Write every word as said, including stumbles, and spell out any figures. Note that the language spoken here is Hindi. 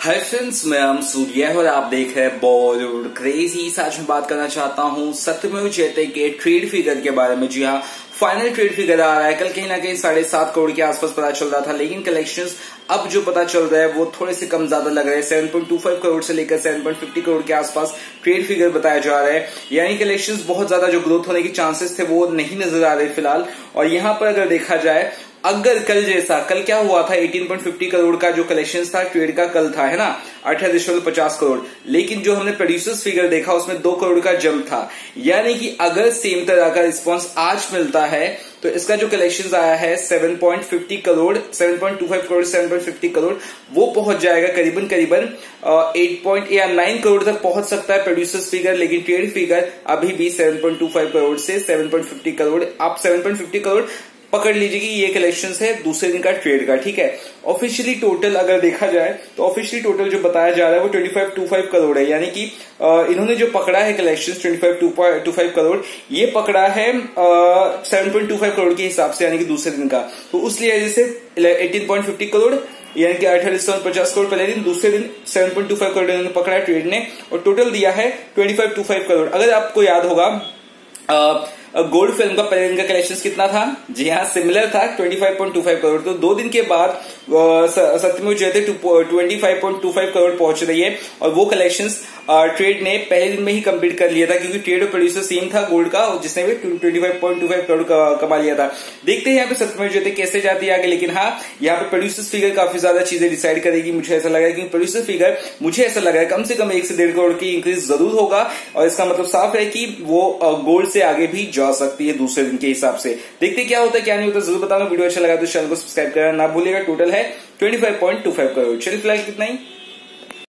हाय फ्रेंड्स, मैं हम सूर्य और आप देख रहे हैं बॉलीवुड क्रेजी। आज मैं बात करना चाहता हूं सत्यमेव जयते के ट्रेड फिगर के बारे में। जी हाँ, फाइनल ट्रेड फिगर आ रहा है। कल कहीं ना कहीं साढ़े सात करोड़ के आसपास पता चल रहा था, लेकिन कलेक्शंस अब जो पता चल रहा है वो थोड़े से कम ज्यादा लग रहे हैं। सात पॉइंट दो पाँच करोड़ से लेकर सात पॉइंट पचास करोड़ के आसपास ट्रेड फिगर बताया जा रहा है। यानी कलेक्शंस बहुत ज्यादा जो ग्रोथ होने के चांसेस थे वो नहीं नजर आ रहे फिलहाल। और यहाँ पर अगर देखा जाए, अगर कल जैसा, कल क्या हुआ था, अठारह पॉइंट पचास करोड़ का जो कलेक्शंस था ट्रेड का कल था, है ना, अठारह दशमलव पचास करोड़। लेकिन जो हमने प्रोड्यूसर्स फिगर देखा उसमें दो करोड़ का जंप था। यानी कि अगर सेम तरह का रिस्पांस आज मिलता है तो इसका जो कलेक्शंस आया है सात पॉइंट पचास करोड़, सात पॉइंट दो पाँच करोड़, सात पॉइंट पचास करोड़, वो पहुंच जाएगा करीबन करीबन आठ पॉइंट या नौ करोड़ तक पहुंच सकता है प्रोड्यूसर्स फिगर। लेकिन ट्रेड फिगर अभी भी सात पॉइंट दो पाँच करोड़ से सात पॉइंट पचास करोड़, आप सात पॉइंट पचास करोड़ पकड़ लीजिए कि ये कलेक्शंस है दूसरे दिन का ट्रेड का। ठीक है, ऑफिशियली टोटल अगर देखा जाए तो ऑफिशियली टोटल जो बताया जा रहा है वो पच्चीस पॉइंट दो पाँच करोड़ है। यानी कि इन्होंने जो पकड़ा है कलेक्शंस पच्चीस पॉइंट दो पाँच करोड़, ये पकड़ा है सात पॉइंट दो पाँच करोड़ के हिसाब से, यानी कि दूसरे दिन का। तो उस लिहाज से अठारह पॉइंट पचास करोड़ यानी कि अठारह दशमलव पचास करोड़ पहले दिन, दूसरे दिन सात पॉइंट दो पाँच करोड़ इन्होंने पकड़ा है ट्रेड ने, और टोटल दिया है पच्चीस पॉइंट दो पाँच करोड़। अगर आपको याद होगा, आ, गोल्ड फिल्म का पहले दिन का कलेक्शंस कितना था? जी हाँ, सिमिलर था, पच्चीस पॉइंट दो पाँच करोड़। तो दो दिन के बाद सत्यमेव जयते पच्चीस पॉइंट दो पाँच करोड़ पहुंच रही है, और वो कलेक्शंस ट्रेड ने पहले दिन में ही कंप्लीट कर लिया था, क्योंकि ट्रेड और प्रोड्यूसर सेम था गोल्ड का, जिसने भी पच्चीस पॉइंट दो पाँच करोड़ कमा लिया था। देखते हैं यहाँ पे सत्यमेव जयते कैसे जाती है आगे। लेकिन हाँ, यहाँ पे प्रोड्यूसर फिगर काफी ज्यादा चीजें डिसाइड करेगी, मुझे ऐसा लग रहा है। क्योंकि प्रोड्यूसर फिगर मुझे ऐसा लग रहा है कम से कम एक से डेढ़ करोड़ की इंक्रीज जरूर होगा, और इसका मतलब साफ है कि वो गोल्ड से आगे भी जा सकती है दूसरे दिन के हिसाब से। देखते क्या होता है क्या नहीं होता, जरूर बताना। वीडियो अच्छा लगा तो चैनल को सब्सक्राइब करना ना भूलिएगा। टोटल है पच्चीस पॉइंट दो पाँच करोड़। चलिए फिलहाल कितना ही।